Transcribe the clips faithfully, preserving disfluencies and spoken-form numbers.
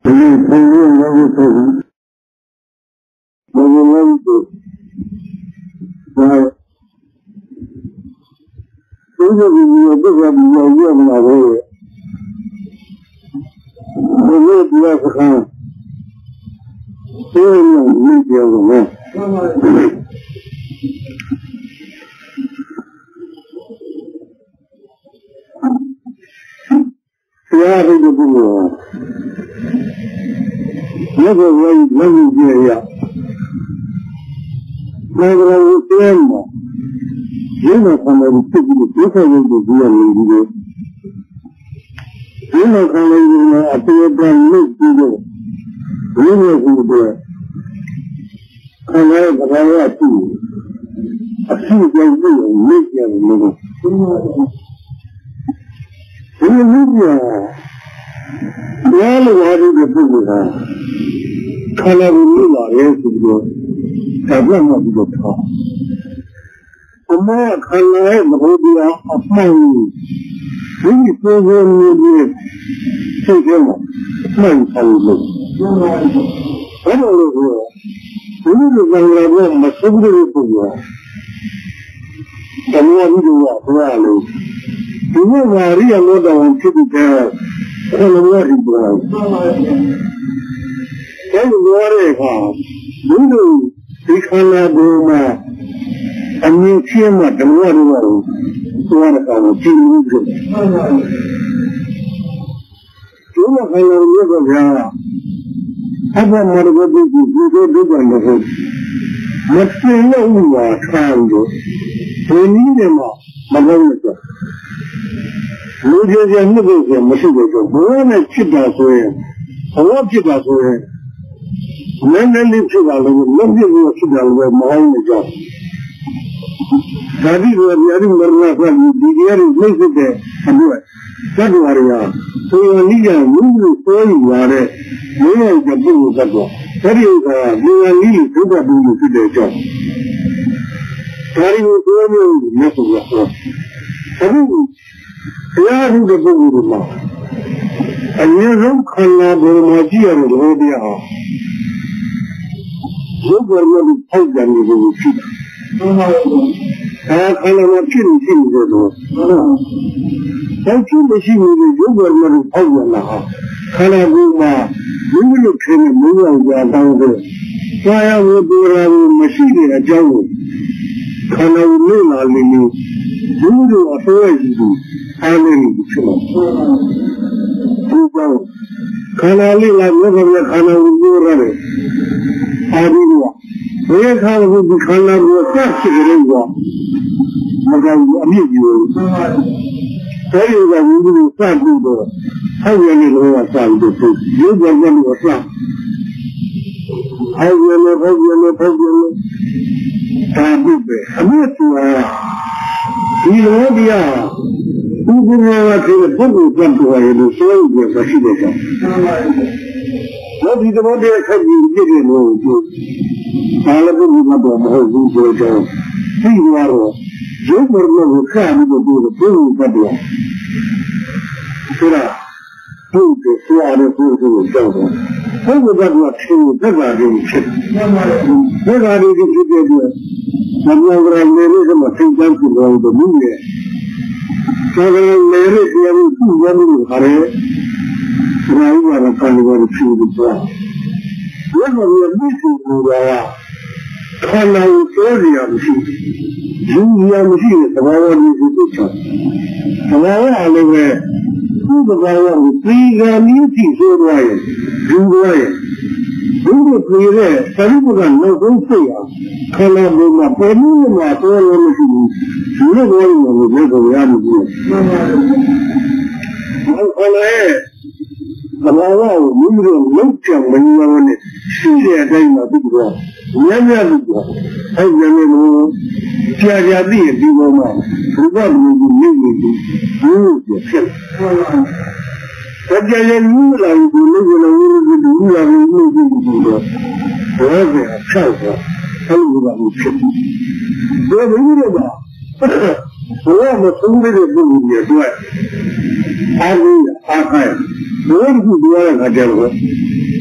I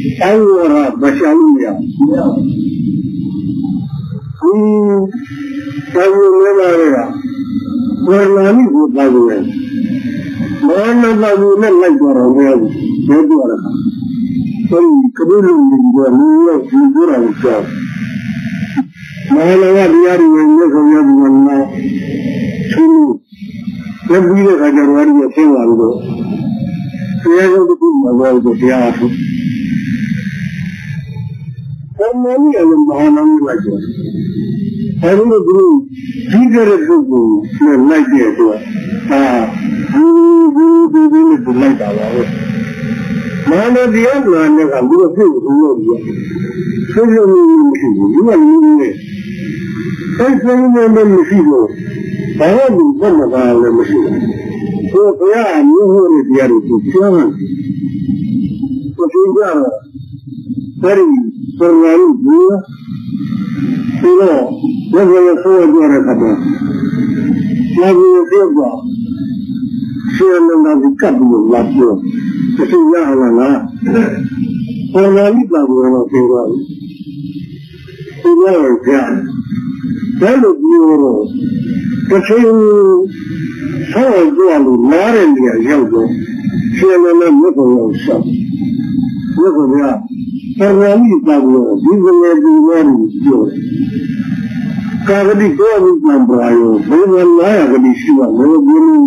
Aurora Bashalia. Hmm, Savulera. Warnani would by the way. One of the women like Warren, Edward. So, Kabulu were new of Figura himself. Mahalawa Diari and Yavan now. Two. Every year I get ready to say one go. Here's the people about the theatre. How many of them are not like this? I don't know, figure a good like this. Ah, you do it like that. Man of the other one, I do a few who love you. So you are moving it. I remember the people. I have been one of our machines. So, yeah, you heard it the other two. So, you are very sorry. You know, never a four door at the Never a silver. She and the couple of last year. The two young and for the little one of the You never can. Tell of you. The same so good, not in the young. She and the little yourself. Look at that. Parliament that was, even every one is good. Kavadi government number, I was, they were liable to be sure, they were really,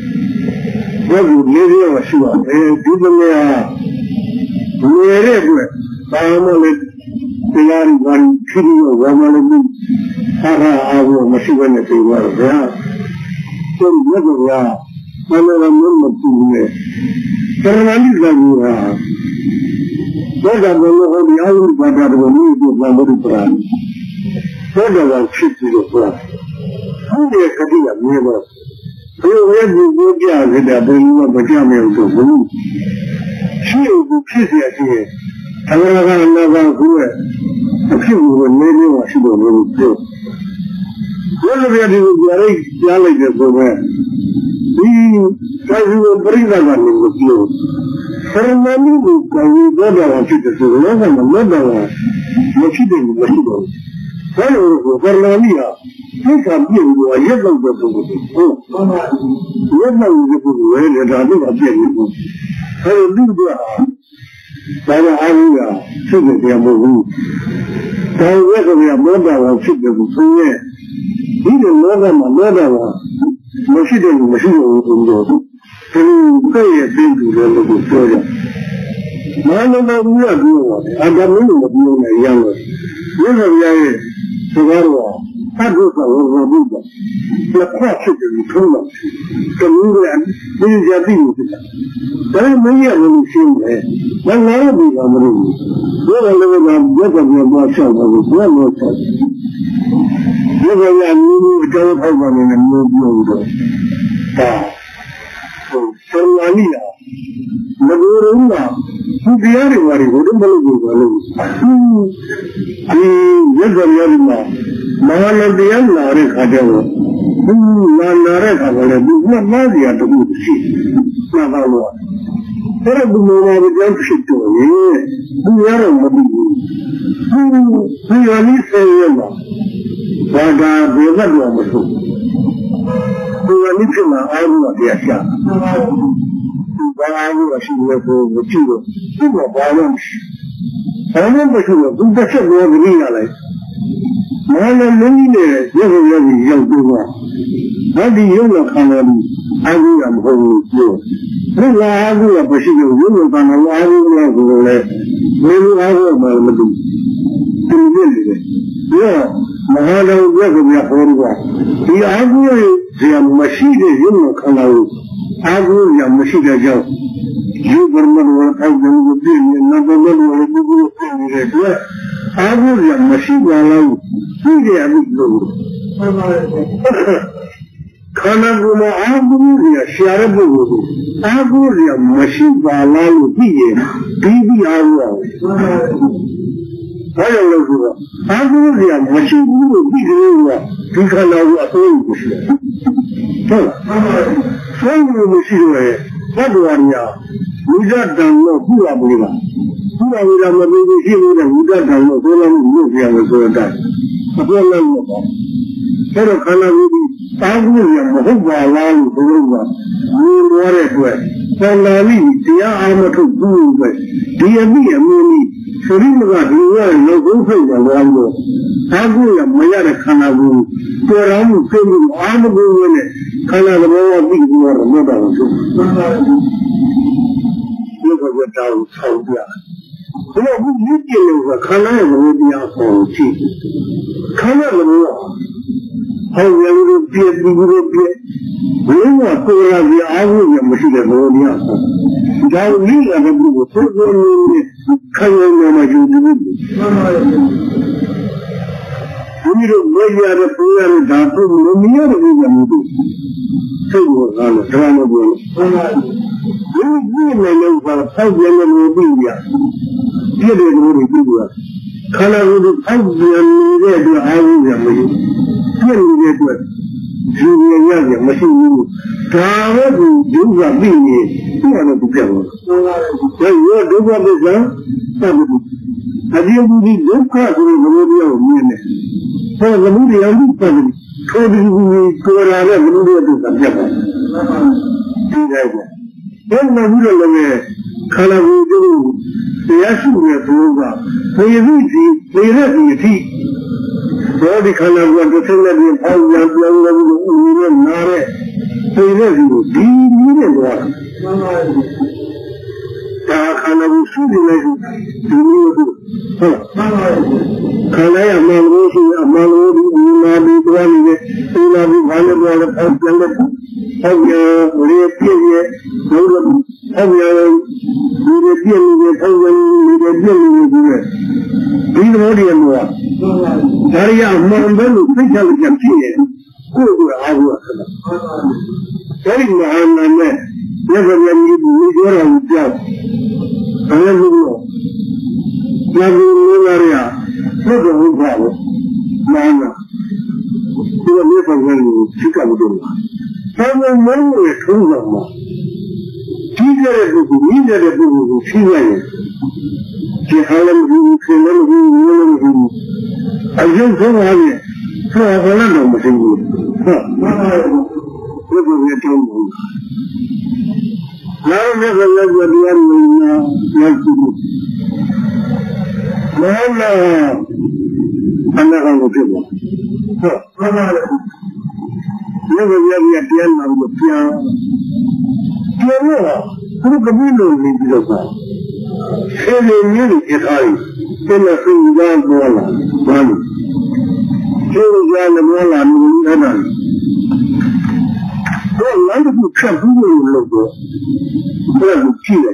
what would lady or sure, they didn't there, wherever, Bahamas, they are one city or one Hara, our machine, if they were there. So, never are, another member to me. Parliament that you are. What are the other but are the new good plan? What are the chips of the plan? Who they are cutting up never? Who have you go down with a blue of the Jamil to blue? She will be busy at here. However, another who a few will maybe or she will really do. What are they doing with the eight challenges over? We try to bring that one in the field. Ceremony will go down to the Sudan and another one. Machine, machine. Hello, Verlania. Take a beer to a yellow vessel. Oh, yellow is a way that I never get you. Hello, do that. By the area, sugar, they are moving. So, whether we are more than a sugar, so yeah. Even more than another one. Machine, machine will go. To pay attention to the story. Man of the world, I got rid of the younger. Never yet, Savara, Padrosa was a Buddha. The classic is true. The England, this is a thing. There are many of them seen there. One lot of these are the room. Where I live on both of your myself, I was one more time. Never yet, you don't have one in a new building. Sarwania, Nagoruna, who the everybody wouldn't believe it. He was a Yarima, Man of the Anna Rekadeva, who Nana is not Nadia to be see. Navawa. There are the moment of the jump to you. Who are a Who who are you saying? But I will not do who are living I will be a shot. But I will assume the two. Who were violence. I remember who were the second one to realize. Man and many days, never really young people. Not the younger comedy, I will am home with you. Then I will appreciate you, you will find a lot of love. Maybe I will, my little. Yeah, Mahana will never be a photograph. The argument the machine is in the canal. Agu the machine is you will have them be another level of the Agu the machine allow. He is a Kanaguma Agu the Sharabu Agu the machine allow. He is B B R. I don't know. I will be a machine will be the you can now approve this. So, when you see where, what one ya, we got done no Pula Bula. Sudah tidak memiliki mudah mudah kalau dalam hidup yang berbeda. Apa yang mau? Kalau karena ini tahu yang mau bawa berubah, ini luar itu. Kalau ini dia amat berubah, dia ni ini sering berada di luar yang lalu. Tahu yang banyak karena itu, orang sering amat berubah karena bawa di luar mudah itu. Ini kerja tahu tahu dia. Kalau ini dia juga karena yang dia fungsi, karena semua, orang yang dia dia, semua orang dia awal yang mesti dia dia. Jauh ni ada buku, semua ni karena nama jadi. Ini orang ada punya datu, dunia ada yang itu. Semua orang kerana dia. Ini dia memang kalau tahu yang lebih dia. Dia dia boleh juga. Kalau itu tahu yang dia dia awal yang ini, dia dia tu, dia yang masih ini. Kalau juga ini, dia ada bukan. Jadi juga bisa, tapi ada yang di juga kalau dia ini. Kalau dia ini tapi, kalau dia kalau ada dia tu tak siapa. Tidak ada. Yang mana lagi kalau itu dia sudah berubah, dia itu dia itu. Jadi kalau dia tersenyum dia tahu yang yang ini nare, dia itu di ini luar. Kalau sudah lagi ini itu. Kalau yang malu sih malu di nabi tuan ini, di nabi malu malu orang yang Hanya lihat dia, orang hanya lihat dia ni, hanya lihat dia ni juga. Ini orang luar. Dari yang mana kita lihat dia, kau awak. Dari mana ni, dia yang ibu ni orang jauh. Saya dulu, yang dulu Maria, saya dulu tahu mana. Dia ni panggil kita betul. Kalau mahu itu sama, tiga ribu, tiga ribu, tiga ribu. Jikalau ribu, sembilan ribu, enam ribu, aja semua ni, semua orang dah mesti ni. Lepas ni tahu. Lalu ni kalau jadian mana yang tu, mana anak orang tu. Dia berjaya dia nak berjaya. Dia ni, tu kebilu ni juga. Saya ni ni ikhai, saya sudah bola, mana? Saya sudah bola ni ada. Kalau nanti tu kebilu logo, berapa kilo?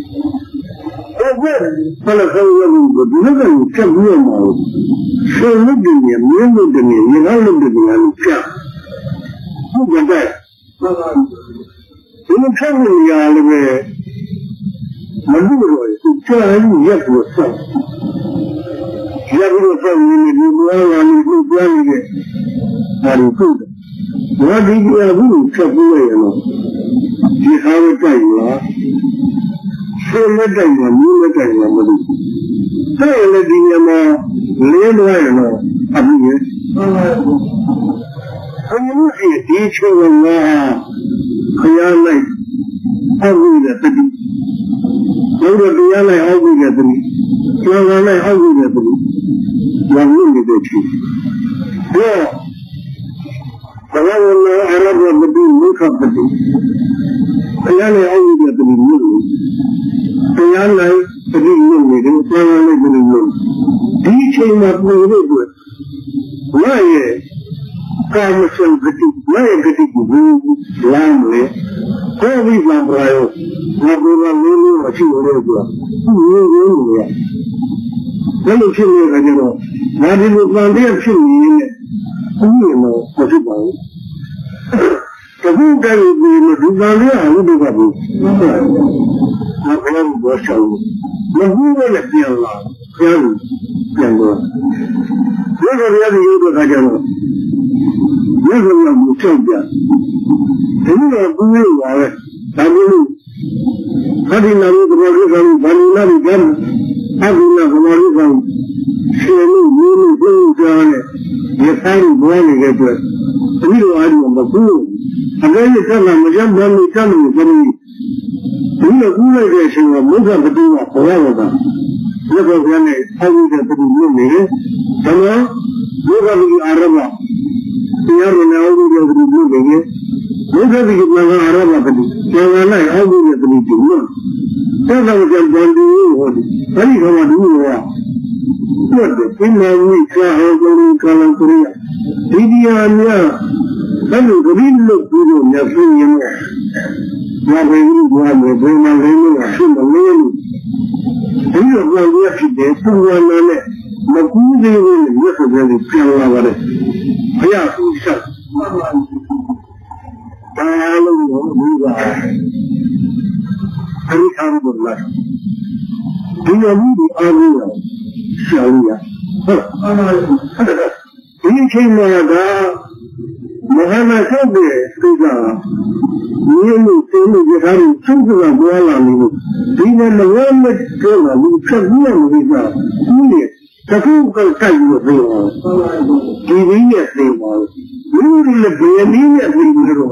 Kalau kalau logo, dia kan kebilu mau. Saya ni dia, ni dia, ni lalu dia ni क्या? Bukan tak? Ini kan yang lebih malu. Sekarang ini ya besar. Ya besar ini di luar ini di luar ini. Hari itu, wadi dia pun kebuai lo. Jika kita ini, semua kita, semua kita malu. Saya lagi ni mah leluai lo, apa ni? Ini di China, kaya ni, aku ni tadi. Orang dia ni aku ni tadi, orang ni aku ni tadi. Yang ni dia tu. Ya, kalau orang Arab yang tadi, mereka tadi. Kaya ni aku ni tadi ni. Kaya ni tadi ni ni, orang ni tadi ni. Di China pun ini tu. Wah kamu sendiri, mana kita buat lambe, kau ni lambe ayo, lambe lambe ni macam orang tu, ni ni ni. Kalau sini kerja lo, nanti bukan dia sini ni, ni lo macam apa? Tapi kalau ni bukan dia, ni bukan tu. Apa yang buat saya? Mahmud lagi Allah, yang yang buat. Kalau dia ni itu kerja lo. Dia yang bukan dia. Ini yang bukan dia. Tapi ni, hari lalu kemudian kami balik lagi kan. အခုလည်းဘာလို့ကောရှင်လို့မျိုးလို့ပြောကြတယ်ဒီဆိုင်ဘွားနေတဲ့အတွက်ဒီလိုအားလုံးမကူအကယ်၍ဆက်လာမကြမ်းမလို့ဆက်လို့ဘယ်လိုဒီလိုကူလိုက်တဲ့အချိန်မှာမုခပတိကဘဝဝတာဒီလိုပြန်နေအောက်တဲ့ပတိလို့နေတယ်ဒါမှမုခပတိအာရဘတရားရနေအောက်တဲ့ပတိလို့နေတယ်မုခပတိကလည်းအာရဘပတိကျန်လာလိုက်အောက်တဲ့ပတိလို့ဆက်လာကြံပြန်ပြီးဟောဒီအဲ့ဒီကောင်ကဒီလိုကဟုတ်တယ်ဒီမှာဝိချာဟောကြလို့ကလန်ကရိယာဒီဒီယာများဘယ်လိုဒီလိုပြုလို့မြတ်ဖြစ်ရင်ဘာပဲလို့ဘာပဲဘယ်မှာလဲလို့ဖြစ်မလဲလို့ဒီလိုကြောင့်ရဖြစ်တဲ့သူဝနာနဲ့မကူးသေးဘူးမြတ်စွာဘုရားပြန်လာပါတယ်ဘုရားကိုဆက်ဒါလို့ဘုရားအရိအာဘုရားဒီလိုမျိုးအားလုံးရှာလို့ရဟုတ်ဒီချိန်မှာကမဟာနာဆုတ်တဲ့သူကမြေလို့သိလို့ရထားလို့သူကပြောလာလို့ဒီနဲ့မဝမ်းမပြောလာဘူးချက်ဘူးမလို့ကဘူးလေတခုကတိုက်လို့ပြောဒီရင်းရဲ့သိပါဘူးလူတွေလည်းဘယ်နည်းနဲ့သိလို့တော့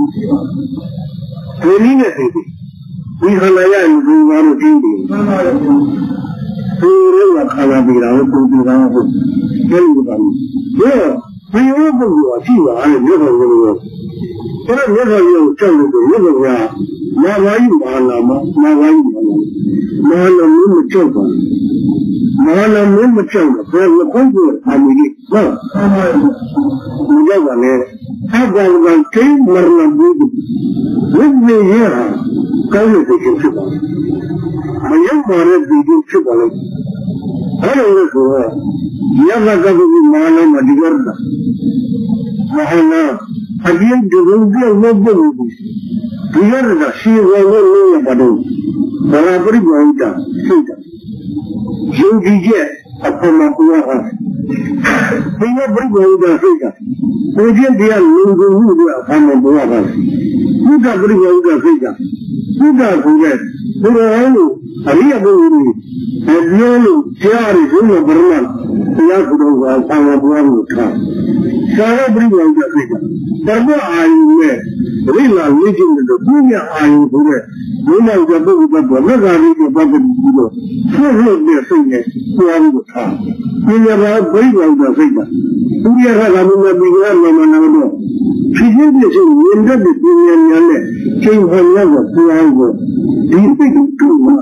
ဘယ်နည်းနဲ့သိဒီခန္ဓာရရင်ဒီဘာလို့သိတယ်ဒီလိုကခန္ဓာပြီးတော့ပုံပြတာဟုတ်တယ်လို့ပါဘူးဘယ်လိုပုံပြရှိပါလဲမြေတော်ကိုအဲ့ဒါမြေတော်ကိုကြောက်လို့မြေတော်ကမာဝါယီမာလာမမာဝါယီမာလာမာလာမမကြောက်ပါမာလာမမကြောက်တော့ဘယ်လိုပုံပြအမီးဟုတ်မကြောက်ပါနဲ့အဲ့ဒါကကိမရဏဘူးဝိနည်းရကောင်းလို့ဖြစ်ပါမရောက်ပါတဲ့ဒီလိုဖြစ်ပါလို့အဲ့လိုလို့ဆိုတော့ယမကဘုမာနမဒီရတာမဟာနာအပြည့်ဒုံပြောင်းလို့ပို့လို့ဒီရတာရှိဝဲလို့လို့ရပါတယ်ဘာသာပရိဘောင်တာစိတ်တာယုံကြည်ချက်အပေါ်မှာပြောတာဒီရပရိဘောင်တာစိတ်တာကိုကျင့်တရားလုံခြုံမှုတွေအပေါ်မှာပြောတာဘုရားပရိဘောင်တာစိတ်တာဘုရားကိုလည်းဘုရားလို့အရိယဘုရားအပြောလို့ကြားရဘုရားဗရမတရားကိုတော့ဆံဝဘွားလို့ထားသာရပရိဘောင်တာစိတ်တာဓမ္မအာယုနဲ့ရိလာဝိကျင်းတို့ဘုရားအာယုဆိုတဲ့ဘုရားကပုဂ္ဂိုလ်ဘဝလက်ကားလေးကိုပတ်သက်ပြီးတော့ဆွတ်လို့တဲ့စိတ်နဲ့ပြောလို့ထားဒီရပါပရိဘောင်တာစိတ်တာဘုရားကလည်းမပြီးကြမမနာတော့ဖြစ်ဖြစ်ဖြစ်ချင်းမြင်တတ်တဲ့ပညာဉာဏ်နဲ့ချိန်ဟောရတဲ့ဘုရားကိုဒီစိတ်ကိုမှာ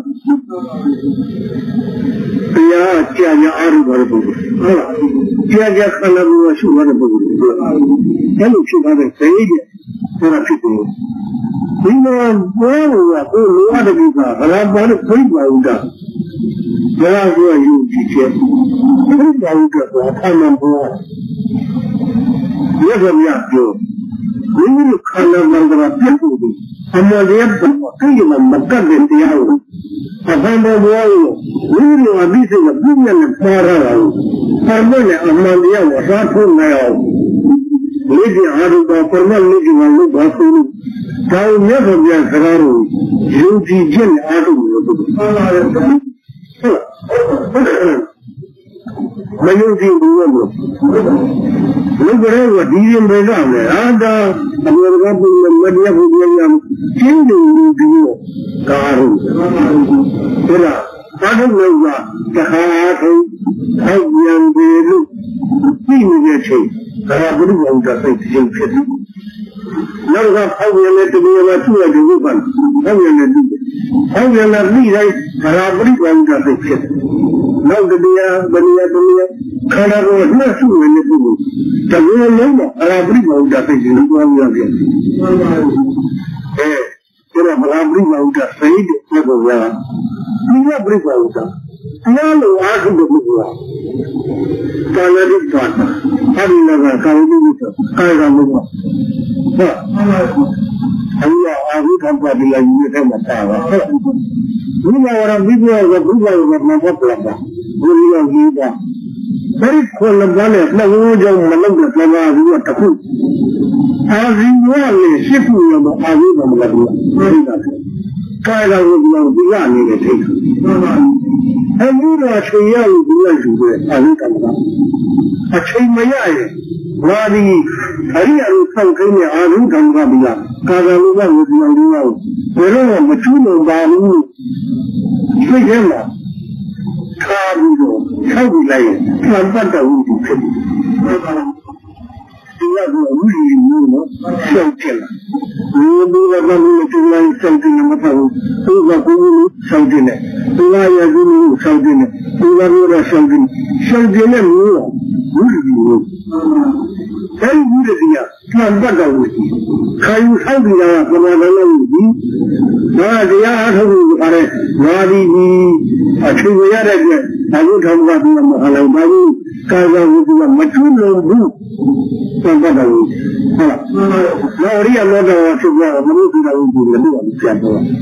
တရားကြာကြာအားရတဲ့ပုဂ္ဂိုလ်ဟုတ်လားကြာကြာခန္ဓာကိုယ်ရှုရတဲ့ပုဂ္ဂိုလ်အဲ့လိုဖြစ်တဲ့စိတ်ရဲ့ဆရာဖြစ်တယ်ဒီမှာဘယ်လိုကကိုလိုအပ်တဲ့ကိစ္စဘာသာပေါ်လို့ပြိပါဦးတာဘယ်လိုဆိုယူကြည့်ချက်ပြိပါဦးကတော့အမှန်ပေါ်ရကြမြတ်ပြောဒီလိုခန္ဓာမှန်တာပြတ်ဖို့အမှန်တရားပေါ်ကိစ္စမှာမကတ်တဲ့တရားကိုအမှန်ပေါ်ပေါ်ကိုဒီလိုအပြီးစိတ်ကပြည့်ညက်နဲ့ပါရတာကိုပါမနဲ့အမှန်တရားကိုသာထုတ်နိုင်အောင်လေ့ကျင့်အားထုတ်တော့ပရမလေ့ကျင့်အောင်လုပ်ပါဆိုလို့ဒါကိုမြတ်စွာဘုရားစကားကိုယုံကြည်ခြင်းနဲ့အားထုတ်လို့ဟုတ်လားမယုံကြည်ဘူးလို့လူကြဲကဒီရင်ပဲကလည်းအာသာအမေရိကန်ပြည်မတရားဘူးပြန်ရကျင်းတယ်လို့ဒီလိုကာရုဒါလားဘာလို့လဲကတခါထုံးဟောက်ပြန်ပြီလို့ပြီးနေတဲ့ချိန်ဒါကဘုရားကစိတ်ချင်းဖြစ်တယ်နောက်ကဟောက်ပြန်တဲ့တကယ်မှသူ့ရဲ့ဒီဥပ္ပံဟောက်ပြန်တဲ့ဒီဟောက်ပြန်တဲ့ပြီးတိုင်းဒါကဘုရားကစိတ်ဖြစ်တယ်နောက်တရားဗနိယတမယခန္ဓာကိုယ်နှက်စုနေတဲ့ပုဂ္ဂိုလ်တကယ်လုံးတော့အရာပရိဘောဓစိတ်ကိုပြောရပြန်တယ်။အဲဒါကဘာပရိဘောဓစိတ်တဲ့ပုဂ္ဂိုလ်ကဒီကပရိဘောဓတရားလိုအားထုတ်တဲ့ပုဂ္ဂိုလ်ကကာလတိပါဒအဲဒီလည်းကာလတိဆိုကာယကမဟုတ်ဘူး။ဟုတ်အရာအာဟုခံပါတိယယူတဲ့မှာပါပါ။ဒီမှာဝရဘိဘောကဘုရားကမဟုတ်ဘူးလား။ဘုရားကြီးကဘယ်ခေါ်လပါလဲနှလုံးကြောင့်မလုပ်တဲ့သဘာဝကတခုအာဇီဝလည်းရှိခုရမအာဇီဝမလုပ်ဘူး။ဟုတ်တယ်ကာယဝိပဿနာဒီကနေထိတ်အဲဒီတော့ချိန်ရလို့ဒီလိုက်ယူတယ်အာရုံကံကအချိန်မရရင်ဝါဒီအရိယာကိုဆောက်ခိုင်းတဲ့အာရုံကံကပြီးတာကာယဝိပဿနာကိုဒီလိုမျိုးဘယ်တော့မှမချူးလို့ပါဘူးသိကြမှာခါပြီးတော့ဆောက်ပြီးလိုက်ရင်သံပတ်တော်ဦးဖြစ်တယ်ဒီကတော့ဝိရိယမျိုးနော်ဆောက်တယ်ဒီလိုကဘာလို့ဒီလိုဆောက်တယ်မဟုတ်ဘူးသူကကိုယ်ကိုဆောက်တယ်သူကရကူကိုဆောက်တယ်သူကပြောတာဆောက်တယ်ဆောက်တယ်နဲ့မျိုးတော့ဝိရိယမျိုးအဲဒီဝိရိယကသံပတ်တော်ဦးခိုင်ဆောက်ပြီးတာကဘာလို့လဲဒီဒါတရားအားထုတ်လို့ပါတယ်ငါဒီဒီအထူးရတဲ့ကဘာလို့ထောင်ကပြီးမဟုတ်ဘူးဘာလို့ကာယဝိပဿနာမချွလို့ဘူးသံပတ်တော်ဦးဟုတ်လားနော်ရိယလောတော်ဆိုတော့မလို့ဒီလိုဒီလိုလည်းပြန်တော့ဒါ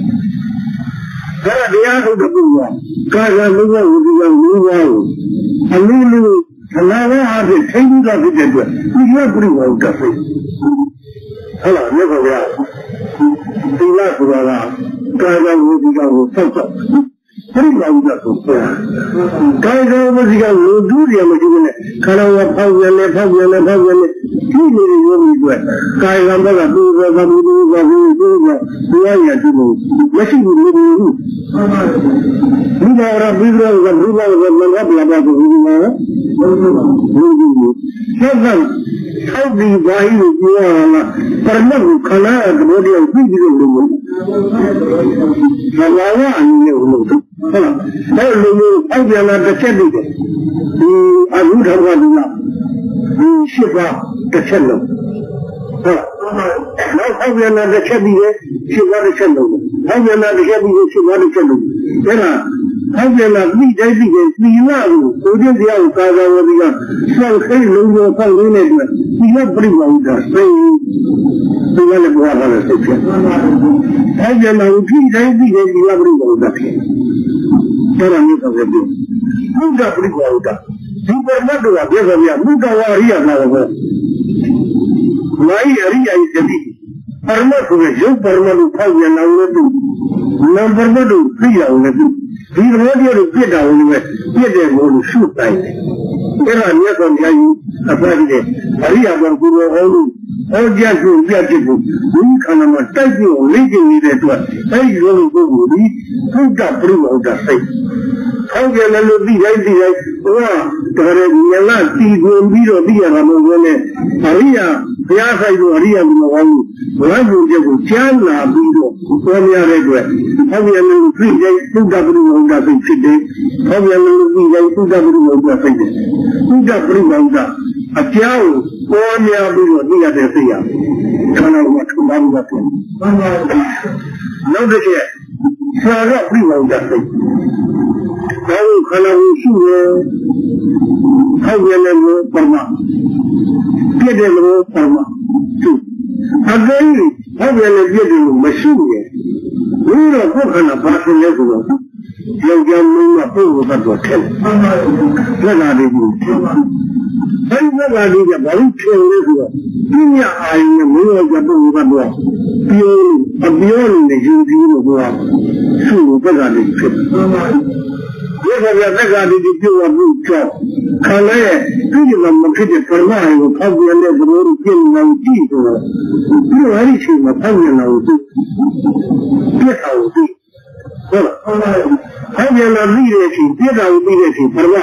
တရားထုတ်တဲ့ပုဂ္ဂိုလ်ကကာယဝိပဿနာဝိပဿနာဝိပဿနာအလိုလိုသနာဝအားဖြင့်ထိန်းတာဖြစ်တဲ့အတွက်ဒီလိုပြိဝါဒတက်ဖြစ်ဟုတ်လားမြတ်စွာဘုရားဒီလိုဆိုတာကကာယဝိပဿနာကိုစောက်စောက်ပြိဝါဒတက်ဆိုပြောကာယဝိပဿနာကိုဒုတိယမကြည့်နဲ့ခန္ဓာကဖောက်ပြန်နေဖောက်ပြန်နေဖောက်ပြန်နေဒီလိုမျိုးမျိုးအတွက်ကာယကံဘက်ကသူ့ဘက်ကသူ့ဘက်ကသူ့ဘက်ကသူ့ရရသူ့ကိုမရှိဘူးလို့ဘူးဒီတော့ရပြီးတော့ဘုရားကမင်္ဂလာပြပါဘူးဒီမှာဘူးဘူးဆက်ဆက်ဆောက်ပြီးဘာလို့ပြောရလဲပရမတ်ကိုခန္ဓာရဲ့သဘောတရားကိုသိပြီးလို့လို့ဘာဝရအနည်းနဲ့လို့ဟုတ်လားအဲ့လိုမျိုးအောက်ပြန်လာတစ်ချက်တည်းဒီအဘုဒ္ဓဘာသာဒီရှိပါတစ်ချက်လုံးဟုတ်နောက်အောက်ပြန်လာတစ်ချက်ပြီးရဲ့ရှိပါတစ်ချက်လုံးအောက်ပြန်လာတစ်ချက်ပြီးရဲ့ရှိပါတစ်ချက်လုံးအဲ့ဒါအောက်ပြန်လာပြီးတိုင်းပြီးရဲ့သီလကိုကိုယ်ကျင့်တရားကိုကာကွယ်ဝေပြီးကဆောက်ခိုးလုံးရောဆောက်လုံးနဲ့တွေ့သီလပြိဝါဒစိတ်ဒီကလည်းဘုရားကလည်းသိတယ်အောက်ပြန်လာပြီးတိုင်းပြီးရဲ့သီလပြိဝါဒဖြစ်အဲ့ဒါမျိုးတော့ပြောဘုရားပြိဝါဒဒီပေါ်မှာတော့ပြောကြရမှုတော်ဝရိယလာတော့ဝါရီအရိယဤတတိပရမတ်ကိုရုပ်ပရမတ်ကိုဖောက်ပြန်လာလို့သူနံပါတ်တို့သိရအောင်လည်းသူဒီသဘောတရားကိုပြစ်တာလို့ပဲပြစ်တယ်လို့ရှုတိုင်းတယ်အဲ့ဒါမြတ်စွာဘုရားကြီးအပ္ပတိတဲ့အရိယဘုရားဟောလို့ဟောကြားသူပြတ်ဖြစ်ဖို့ဒီခန္ဓာမှာတိုက်ပြီးလေ့ကျင့်နေတဲ့အတွက်အဲဒီလိုပုဂ္ဂိုလ်ဒီသုတ္တပရိမောဒ္ဒစိတ်ထောက်ကြလည်းလို့ပြီးတိုင်းပြီးတိုင်းဟောတော်ရညလတီးကုန်ပြီးတော့ပြီးရတာမဟုတ်ဘူးနဲ့အရိယဘုရားဆိုင်ကိုအရိယဘုရားဟောဘုရားကိုကျက်ကိုကြားလာပြီးတော့ပြောရတဲ့အတွက်ဟောပြန်လို့ပြီးတိုင်းသုတ္တပရိမောဒ္ဒစိတ်ဖြစ်တယ်ဟောပြန်လို့ပြီးတိုင်းသုတ္တပရိမောဒ္ဒစိတ်တယ်သုတ္တပရိမောဒ္ဒအကြောင်းပေါ်များပြီးတော့သိရတဲ့သိရခန္ဓာကိုထုံးပါလို့ဖြစ်နောက်တစ်ချက်ဆရာကပြိဝါဒစိတ်ဘာလို့ခန္ဓာကိုရှိရဲဟောပြန်လို့ပရမပြည့်တယ်လို့ပရမသူအကယ်၍ဟောပြန်လို့ပြည့်တယ်လို့မရှိရဲ့ဘုရားကိုယ်ခန္ဓာပါစလဲဆိုတော့ယောက်ျားမင်းကပုဂ္ဂိုလ်ကတော့ထဲတယ်ဒါကလေးကိုအဲဒီဘက်ကလေးကဘာလို့ဖြေလဲဆိုတော့ပြညာအာယုနဲ့မင်းရဲ့ပုဂ္ဂိုလ်ကတော့ပြောအပြောနဲ့ယူပြီးလို့ပြောသူ့ဘက်ကလေးဖြစ်တယ်ဒီကဘက်ကလေးဒီပြောမှုကြောင့်ခန္ဓာရဲ့သူ့ကမဖြစ်တဲ့ပရမဟိုကိုဖောက်ပြန်တဲ့သဘောကိုပြင်နေအောင်ကြည့်ဆိုတော့ဒီလိုအဲဒီချိန်မှာဖောက်ပြန်လာလို့သူပြတ်အောင်သူဟုတ်လားဟုတ်ပါဘူးဟောပြန်လာပြီးတဲ့အချိန်ပြတ်အောင်ပြီးတဲ့အချိန်ပရမဟို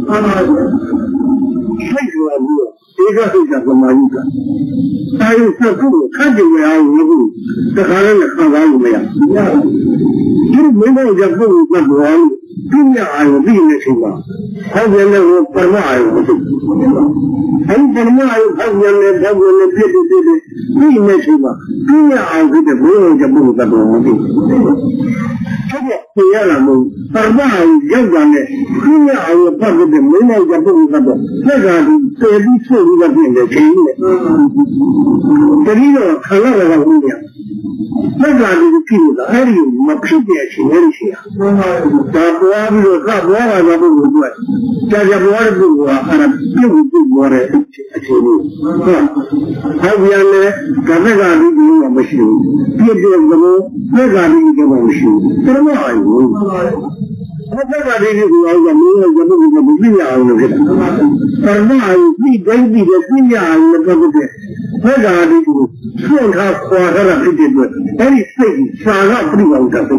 စိတ်ဆိုတာဘူးဧကစိတ်ကသမာဓိကအာယုစကုခန့်ကြွယ်အောင်လို့တခါလည်းခံစားလို့မရဘူးဒီမင်းတို့ကပုဂ္ဂိုလ်ကပြောလို့ပြညာအာယုပြီးနေချိန်မှာဟောပြန်တဲ့ပရမအာယုမရှိအဲဒီပရမအာယုဟောပြန်တဲ့ဘောပြန်တဲ့ပြည့်ပြည့်ပြည့်ပြီးနေချိန်မှာပြညာအာယုဖြစ်တဲ့ဘုရားကပုဂ္ဂိုလ်ကတော့မသိဘူးဟုတ်ကဲ့ပြရလာမို့ပရမအာယုရောက်တာနဲ့ပြညာအာယုဖတ်တဲ့မင်းတို့ကပုဂ္ဂိုလ်ကတော့သက်ကဒီပေပြီးဆွေးပြီးတော့ပြင်တဲ့ချိန်နဲ့တတိတော့ခန္ဓာကဘုရား那个就记住了，哎呦，我屁点起来的些，咱不玩不就咱不玩咱不不做，家家不玩的不玩，俺并不不玩的，是吧？还有呢，咱那个的就我们修，别的什么那个的就我们修，这什么玩意？我那个的就我我们我们我们不一样的，但那你跟你的不一样的，对不对？那个的就。送他花他了这些个，但是谁啥个不理我这个，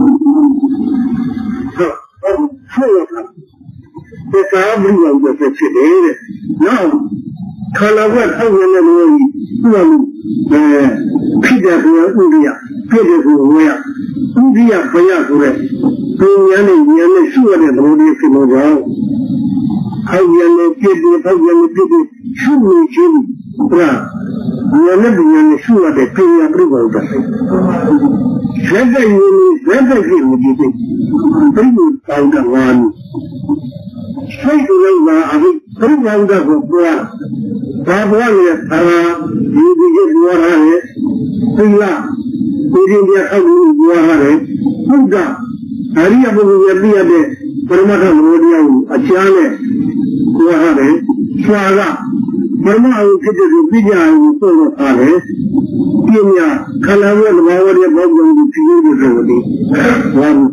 是吧？送了他，这啥不理我这是吃的，然后看了我后面那个我呃，皮的是乌的呀，别的是我呀，乌的呀不呀出来，今年的年的说的东西是么着，后面的别的后面的别的是没去，是吧？我那边的说的这样不够的，现在你现在是有的的，不有高的玩，谁都能玩，还是不高的不玩，他不玩的，他有的就玩他的，对啦，有的就他就玩他的，不的，还是要不也不也的，不是马上我这样啊，家呢玩他的，耍个。我们还有这就是比较有做的啥嘞？第二，看来我的话，我的保证的只有就是我的，我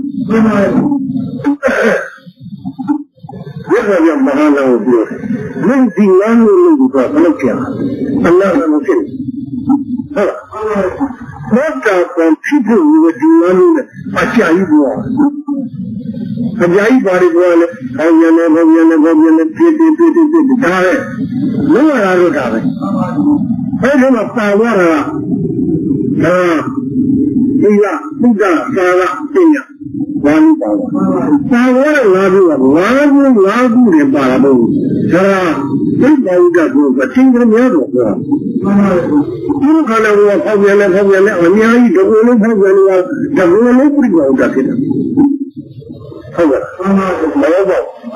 这个叫马上让我说，能听俺们那个怎么讲？俺那个不行，好了，我这光批评我听俺们的，把下一步。他家一把的过来，后面的后面的后面的，别别别别别打嘞，能玩啥就打嘞，还成了八万了，啊，对呀，不干三个对呀，完八万，八万的拿住了，拿住拿住的八万多，是吧？真把我这做个真正面做是吧？不可能我后面的后面的，你还一直我能后面的，这我能不搞这个的。好吧，好吧。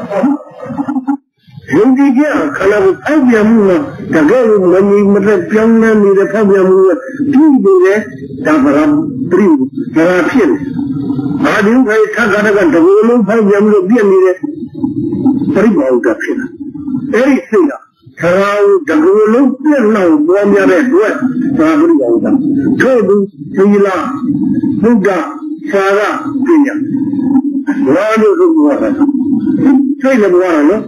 人家这样看那个跑边路啊，这个我们我们在表面里的跑边路啊，对不对？咱把它不灵，把它骗了。啊，你看他看那个这个路跑边路边里的，不灵搞这骗了。哎，是呀，他这个路边路旁边的多，他不灵搞的，这都对了，不干啥个对呀。我就是我的，这个不玩了，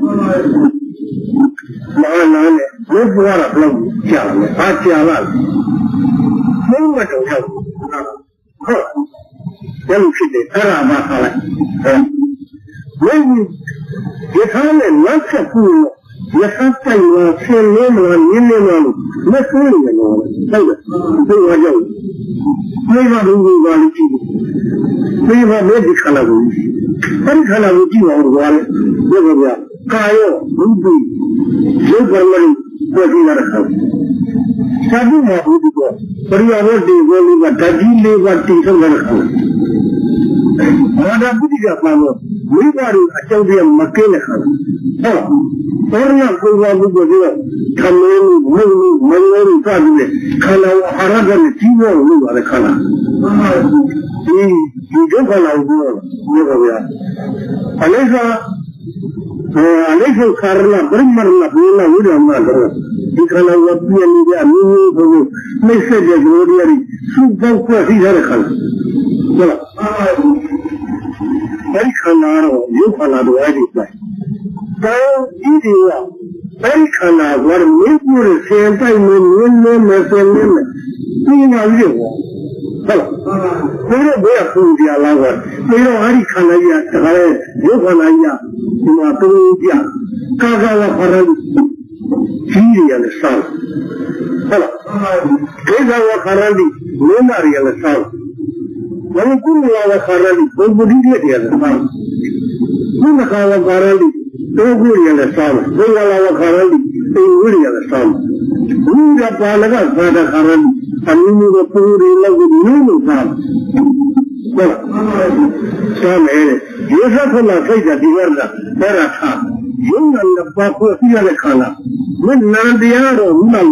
哪哪的，我不玩了，不能加了，他加了，没我走上，啊，好，我们去的，他让他上来，嗯，我们给他们那些朋友，也他在我前面嘛，年龄嘛，那是那个了，这个，这个叫，没法都没法的记住，没法没去看那东西。很可能是地方的话呢，那个叫加油，不对，有可能过去那个好。啥子嘛不知道，不是要我这个那个大地那个地上那个好。我这不知道嘛，没法的，就这样没给那好。哦，当然说话不过这个，他们没没没有啥子的，看到我哈那个地方那个的看了。你你就看老多了，那个呀，啊那个，呃那个看了，不是买了，不是那有点买了，你看到我边的你你这个没设计过的，书包过谁才看了，是吧？啊，没看哪了，有看哪都爱的在，但一定啊，没看哪我的美国的现在没没没没没没没，你那有我。好了，没有不要空间了，我没有哪里看了一样，这个有看了一样，什么东家，刚刚我看到几年的伤，好了，这个我看到的没那样的伤，我们古老我看到的都不理解的伤，我们看我看到的都不一样的伤，古老我看到的都不一样的伤，你要把那个看到看到的。他们那个部里那个牛肉饭，对了，下面有啥可能谁家地方的，在那看，有人的把过去的看了，我哪的样的，那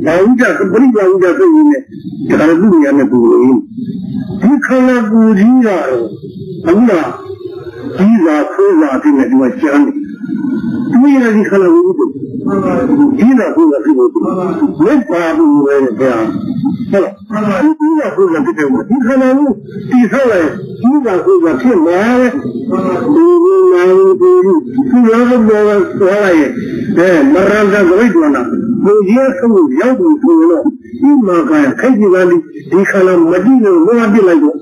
Now, just a pretty young Japanese, Karabu and a Bulu. You cannot go here. Allah, these are so in it was journey. We are the Kalabu. These are who are people. Let Babu wear there. These are who are people. You cannot these are these are who are people. You are the Maranda Goidwana. The years of young people. You Maka, Kaji, the Kala Madina, no idea like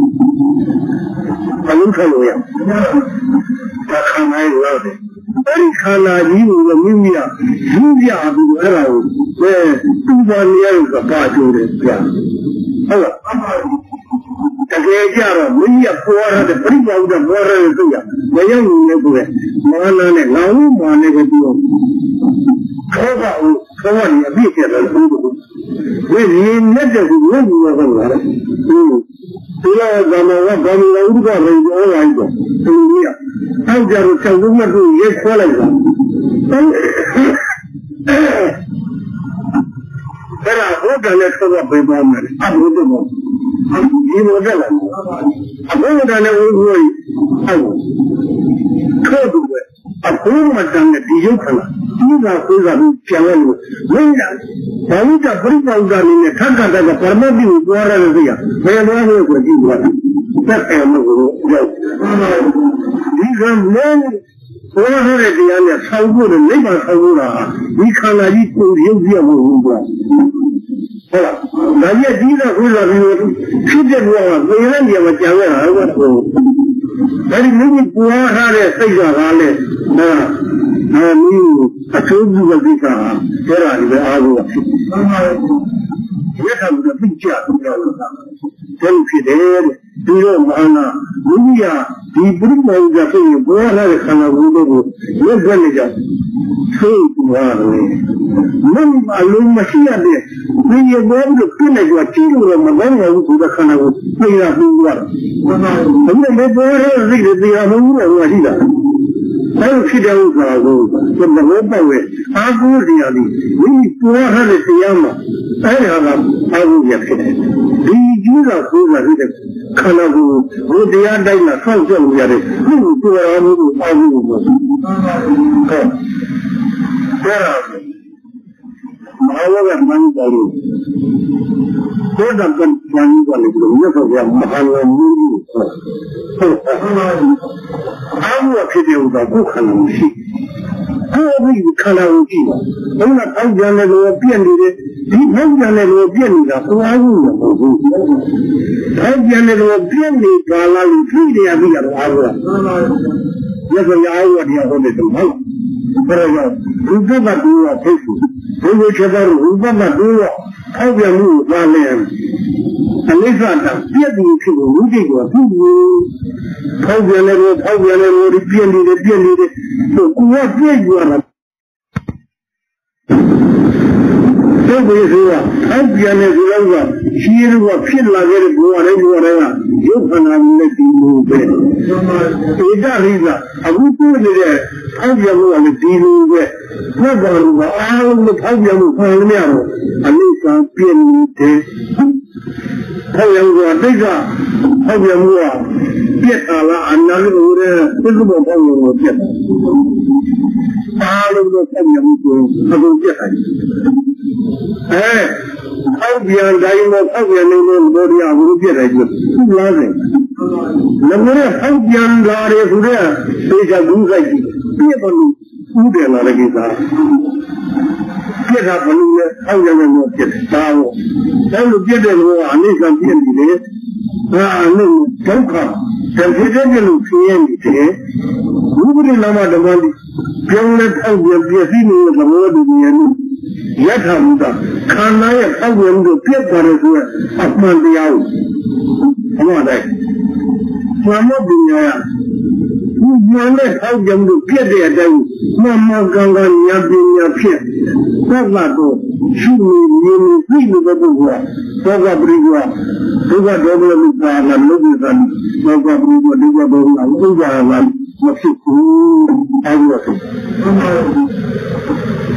I don't tell you. That's how I love it. Very Kala, you, the Mimia, Mimia, where two one years apart to the Hello. The Gajara, Mimia, Pora, the people of the water, the young neighborhood, Mana, now, Mana, Cover, cover, a bit. When he met the woman was a Tula Gama, Gama, Uga, all I go. How there was a woman who yet followed. There are other letters of the moment. I would know. He was a I won't know I was. Cold a poor madame at the Yukana. These are who are challenged. When I would have put on the Kaka that the permanent water here. Where I was you one. That's a no. These are men who are already on the Saudi and Leva Saura. We cannot eat with you. Now, yet these are who are treated well. We have a Java. Very many poor had a figure. I knew I told you the Vita. There are the hour. Yet I'm the picture. Tell you there, Dino Mana, Lunia, the Bruno, the thing, Bola, Kanabu, your villager. Say to one. None alone, Machia there. When you go to finish your children, the man to the Kanabu, they are who are. And then they go read it, they are who are. I will sit down from the waterway. I go really. We poor had a Yama. I have I will get it. The Jews are who are with it. Kanabu, who they are dying a song of the other. Who to our own, I will go. Where are they? However, one body. What does one body do? Never be a Mahalo. I will video the book and see. How we color evil. I'm not out there and will be in it. He won't and will be in it. So I will. Out there and will be in it. While I will see the idea of our. Never I would have on it. But I will. Who do not do a person? Who whichever who do not do it. How we move while I am. And if I have fearing people who did what you how we are never, how we are never repeating it, repeating it. So, what did you are? So, we are how we are never, she is what she like, whatever, you can let you move it. It is a good idea. How we are going to deal with it. Not going to all the how we are going to find out. And we can be in how we are going to take a how we are going to get Allah and not over visible power of get. All of the family will get it. Eh, how we are dying of how we are living body, I will get it. Who loves it? Number how we are dying of there, they shall do like it. People who they are like it. Get up and how you will get it. Now, I will get it. I need something today. Ah, no, don't come. Then he doesn't look today. Who will allow the money? Don't let how we are getting the word in the end. Yet, how the can I have how we will get for it up Monday out? Come on, I. So I'm not doing that. You let how them to get there, then Mamma Ganga Yabi Yapia. That's not all. Shoot me, you see the Bogua, Boga Brigua, Boga Dobla Lupa, and Lubisan, Boga Brigua, Diga Boga, Luga, and Maxiku, and Wasu.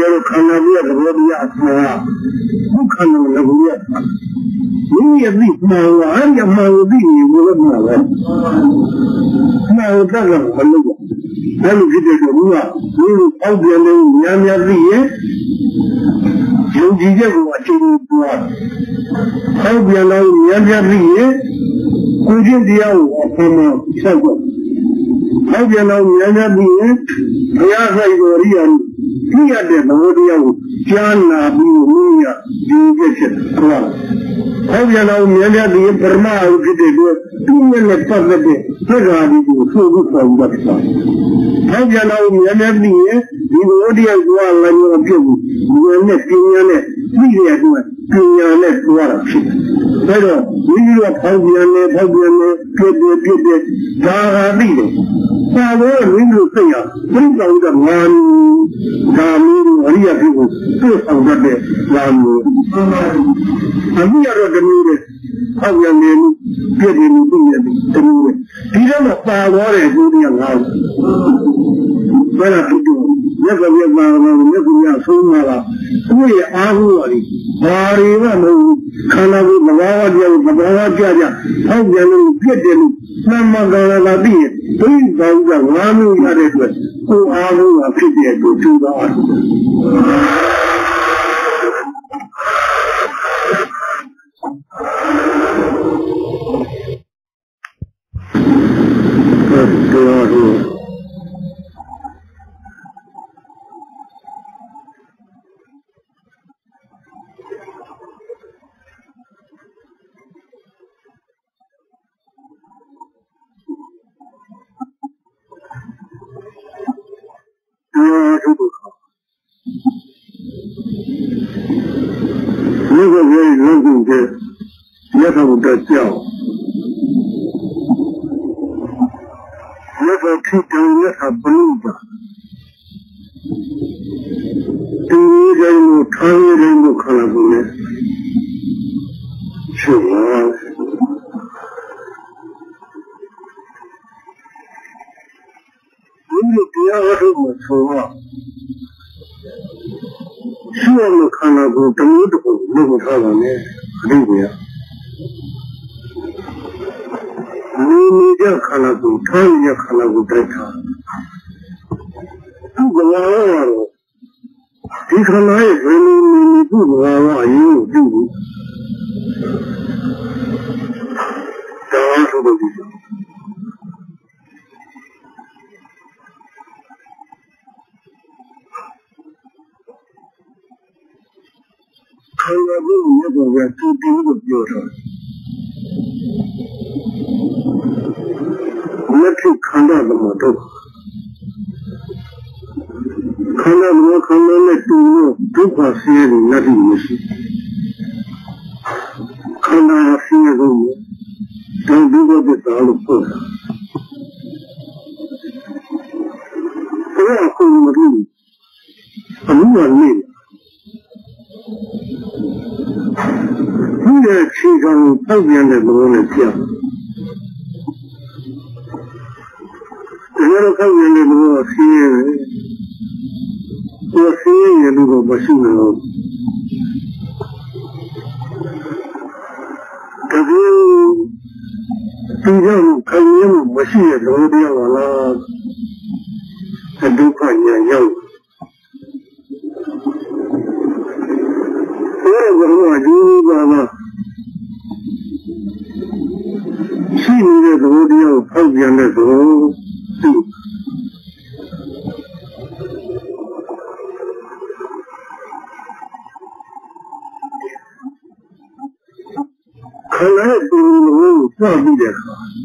ကယ်ခန္ဓာပြည့်သဘောတရားအမှားဘုခန္ဓာငကူရမိမိအသိမှန်လားအဲ့ဒီမှန်ကိုသိနေလို့လည်းမှာပဲမှန်တော့လည်းမလုပ်ဘူးအဲ့လိုဖြစ်တဲ့တော့ဘုရားမိမိအောက်ပြန်နေများများသိရင်ယုံကြည်ချက်ကိုအချိန်ပွားအောက်ပြန်တော့များများသိရင်ကိုယ်ချင်းတရားကိုအမှန်မှန်ဆက်ွက်အောက်ပြန်တော့များများသိရင်ဘုရားဆိုင်ကိုရိယာသိရတဲ့သဘောတရားကိုကြားနာပြီးမိမိကဒီချက်ချက်ပွားအောက်ပြန်တော့များများသိရင်ပရမအုဖြစ်တဲ့အတွက်သူ့ရဲ့ပတ်သက်တဲ့သက္ကာဒီကိုဆိုဖို့ဆောင်တတ်တာအောက်ပြန်တော့များများသိရင်ဒီသဘောတရားကိုလည်းမပြုတ်ဘူးဉာဏ်နဲ့ပညာနဲ့သိရတဲ့အတွက်ပညာနဲ့တွားတာဖြစ်တယ်ဒါတော့မိမိတို့ဖောက်ပြန်နေဖောက်ပြန်နေပြည့်ပြည့်ပြည့်ပြည့်ဒါဟာသိတယ်သာလို့မိမိတို့သိရပြိဿဝိဒ္ဓမာနဒါမျိုးအရိယပြုကိုသိဆောင်တတ်တဲ့လာမျိုးအမိရတော့တမျိုးတဲ့ဖောက်ပြန်နေလို့ပြည့်ပြည့်သိရတယ်တမျိုးတဲ့ဒီတော့မှပါသွားတယ်ကိုယ်ကငါ့ဘယ်လိုဖြစ်လို့မြတ်စွာဘုရားမှာမြတ်စွာဘုရားဆုံးမလားကိုယ့်ရဲ့အားကိုးပါလိဘာတွေကမဟုတ်ခန္ဓာကိုယ်သဘာဝတရားကိုသဘာဝကြကြဖောက်ပြန်လို့ပြည့်တယ်လို့မှန်မှန်ကန်ကန်သိရင်ဘိဓောကငါးမျိုးရတဲ့အတွက်ကိုယ်အားကိုးကဖြစ်တဲ့အတွက်သူသာအဲ့တော့那个人能够的，也他们的教，那个提倡也他不能的，第一人物、长一人物看了不呢？是啊，你们不要这么说啊。需要我看到过这么多那个他们呢，对不呀？你你家看到过，他们家看到过这他，不管娃娃了，你看哪一个你你你不管娃娃有对不？当然说的对。看到这个也不该都第一个标上，也去看到这么多，看到我看到那动物都怕死的那是没事，看到死的动物，当这个的打了破上，不要后面的，很完美。你的气场后边的不能讲，人家后边的不是，我是也如果不是了，可是这样看见不是也都这样了，很多看见要。我我我就爸爸，去年的时候就要后边的时候，就看来都我上地的看，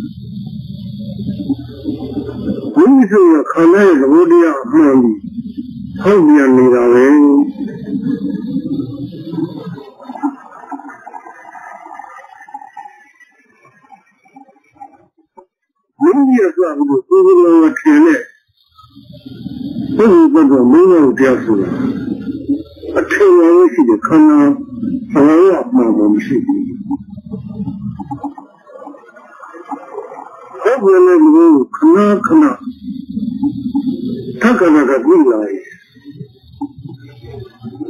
我你说呀，看来时候这样慢的，后边那个人。也算不过，这个我天嘞，不是这个没有这样子的，啊，天我是的，看到我要慢慢去的，后边那个看那看那，他看那个未来，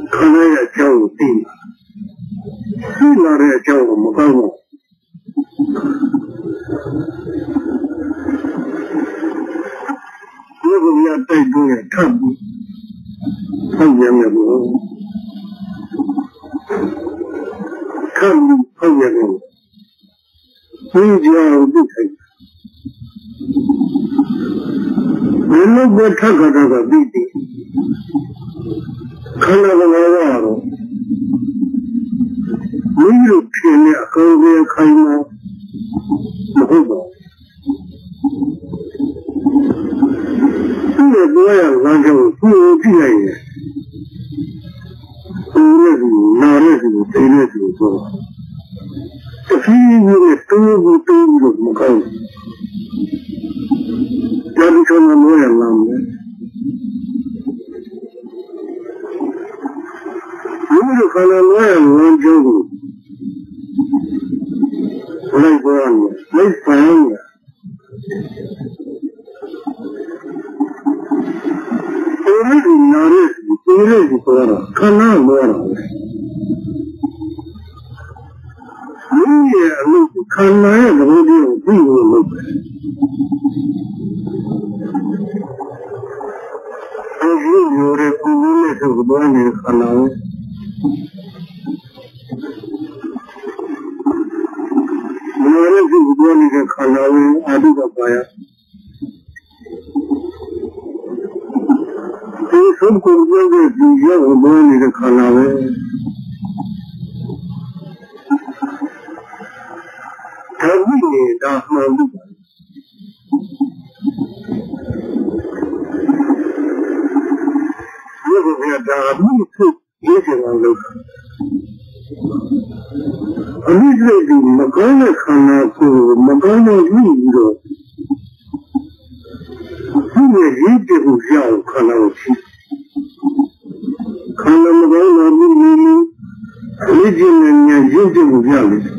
ခန္ဓာရဲ့အကြောင်းကိုသိလာသိလာတဲ့အကြောင်းကိုမကောင်းဘူးဒီလိုမျိုးတိုက်တွန်းရထပ်ပြီးဟုတ်ရမယ်ဘုရားခံဟုတ်ရတယ်ဘုရားကြောင့်သိခိုင်းဘယ်လိုပဲထပ်ကြတာသိတယ်ခန္ဓာကလည်းတော့မိတို့ဖြစ်နေအကောင်းကြီးခိုင်းမှာမဟုတ်ပါဘူးဒီလိုရလမ်းကြောင်းကိုကြည့်လိုက်ရင်ဒီလိုနားရည်ကိုသိနေတယ်ဆိုတော့တခီးကြီးနဲ့တူတူတူလို့မကောင်းဘူးဒါဒီကောင်မလို့ရလမ်းနဲ့ဒီလိုခန္ဓာလို့ရလမ်းကြောင်းကိုလိုက်ပေါ်ရမယ်လိုက်ပန်းရအဲဒီနားရည်ဒီလိုကိုပေါ်တာခန္ဓာလို့ရတယ်ဒီရဲ့အလုပ်ခန္ဓာရဲ့သဘောတရားကိုသိလို့လုပ်တယ်အဲဒီလိုရကိုယ်နဲ့သူ့ဘာနဲ့ခန္ဓာကိုဘယ်လိုလဲဒီဘောနေတဲ့ခန္ဓာကိုအာဓိကပါရဒီဆုံးကိုပြောတဲ့ဒီရောဘောနေတဲ့ခန္ဓာပဲဒါဝိနေတာမှန်ဘူးဒီလိုပဲဒါဘူးသူရေးချင်အောင်လုပ်အမိစိတ်ဒီမကောင်းတဲ့ခန္ဓာကိုမကောင်းတဲ့ပြီးပြီးတော့ဒီရဲ့ရည်တည်ကိုကြောက်ခန္ဓာကိုရှိခန္ဓာမကောင်းတော့ဘူးအမိကျင်နဲ့ညရည်တည်ကိုကြောက်တယ်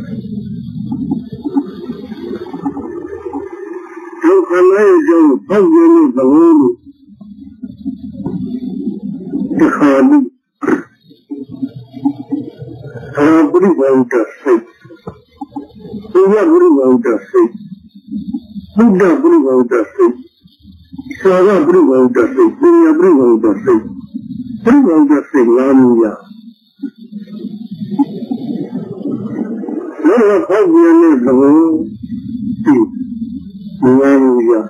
ဒီခန္ဓာရဲ့ကြောင့်ဖောက်ရတဲ့သဘောလို့ဒီခါဘူးအာဘုရားဝတ္တစိတ်ဘုရားဘုရားဝတ္တစိတ်ဘုရားဘုရားဝတ္တစိတ်သာဝဘုရားဝတ္တစိတ်ဘုရားဘုရားဝတ္တစိတ်ဘုရားဝတ္တစိတ်လာလို့ရလောကဖောက်ပြန်တဲ့သဘောဒီဘုရားလို့ရ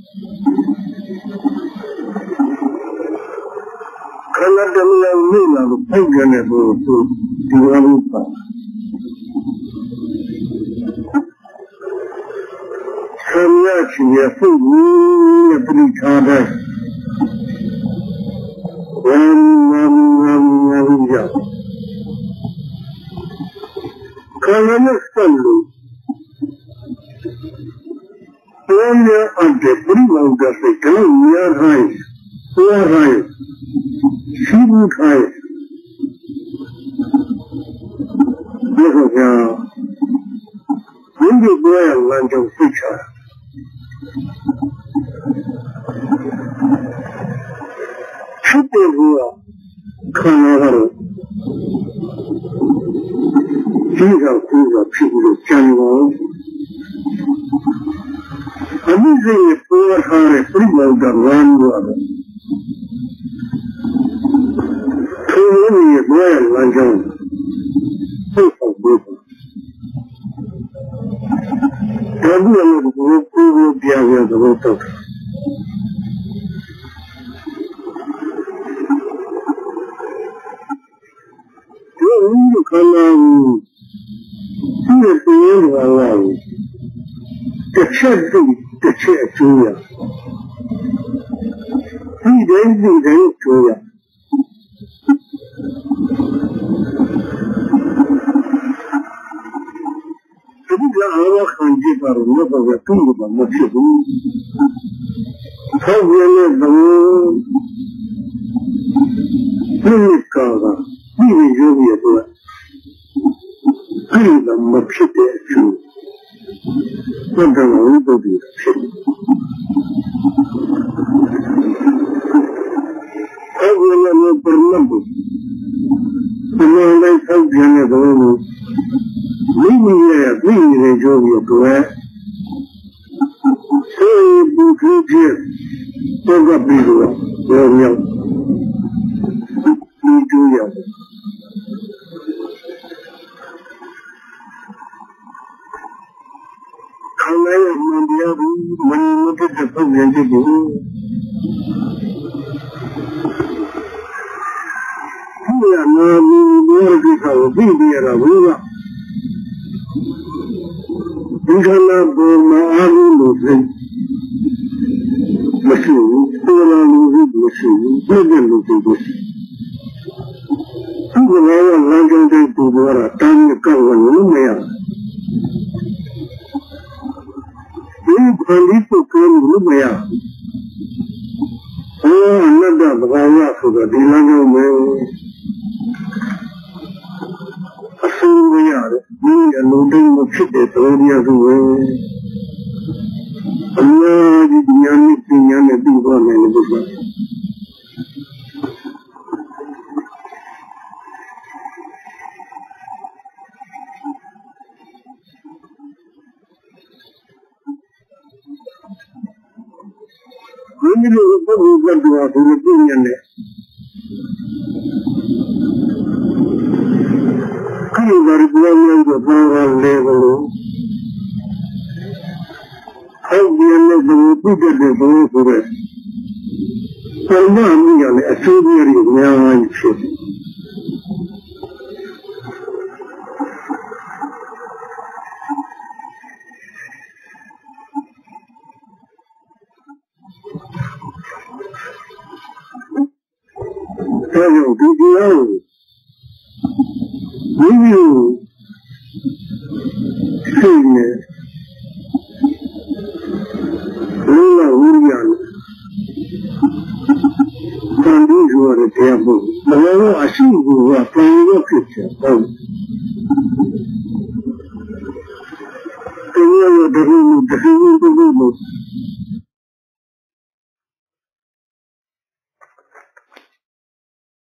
ခန္ဓာတည်းလည်းနေလာလို့ဖောက်ပြန်တဲ့ဘုရားဒီလိုမျိုးပါဆရာကြီးရဲ့ပုဂ္ဂိုလ်ရဲ့ပြိထားတဲ့ဝမ်းဝမ်းဝမ်းဝမ်းကြောင့်ခန္ဓာနဲ့ဆက်လို့ဘယ်နဲ့အတဲ့ပြိလောင်တဲ့စိတ်ကလည်းရခိုင်ရခိုင်ရှိဘူးခိုင်ဒီလိုကြောင့်ဒီလိုပြောရလမ်းကြောင်းသိချာဖြစ်တယ်ကခန္ဓာကတော့ဒီတော့ကိုယ်ကဖြစ်လို့ကြံတော့အမိစိတ်ပေါ်ထားတဲ့ပြိလောင်တဲ့ဝမ်းတော့သူ့ရဲ့ပြောရလမ်းကြောင်းဟုတ်ဟုတ်ဘူးဒါဘူးလည်းကိုယ်ကိုယ်ပြရတဲ့သဘောတော့ဒီလိုခန္ဓာကိုဒီပြင်းသွားလာတစ်ချက်တည်းတစ်ချက်အကျိုးရဒီတိုင်းဒီတိုင်းအကျိုးရAllah kanji par ne bave tu ba machbu thau yele do ni ka ga ni yo ye do ai da machite chu ko da no do di thau yele no par ne bu ဖြစ်ဖြစ်တော့ကပြီးတော့ရောရောက်ဒီကျူးရောက်ခံရမှန်တရားဘူးမင်းမတက်တဲ့ပုံစံတွေဘူးဘုရားနာမည်ဘောဓိကောပြီးပြရတာဘူးကဒီကလာဘောမအားလို့ဆိုမရှိဘူးပေါ်လာလို့မရှိဘူးဘယ်လိုလုပ်လို့အခုလည်းလမ်းကြောင်းတွေပူပေါ်တာတန်းကောက်ဝင်လို့မရဘူးဒီဘယ်လိုပုတ်လို့မရဘူးအနတ္တဘာဝဆိုတော့ဒီလမ်းကြောင်းမှာအဆင်းမရတယ်ဒီအလုံးတိုင်းမဖြစ်တဲ့တော်ရဆိုရင်အများကြီးဉာဏ်နဲ့ပညာနဲ့ပြီးသွားတယ်လို့ပြောတယ်ဘယ်လိုလုပ်ဖို့ကတော့ဘယ်လိုပြင်ရလဲခရီးသွားပြောင်းလို့ပေါ်လာလေလို့အဲ့ဒီနဲ့ဘယ်လိုပြည့်တဲ့ဘယ်လိုဆိုရဲဆန္ဒမြင်ရတဲ့အဆိုးကြီးတွေအများကြီးဖြစ်တယ်အဲ့ဒီဒီရောဒီလိုစိတ်နဲ့လောကဝိညာဉ်တန်ဖိုးရတဲ့တရားပေါ့ဘယ်လိုအရှိကိုကပြန်ရဖြစ်ချင်ဟုတ်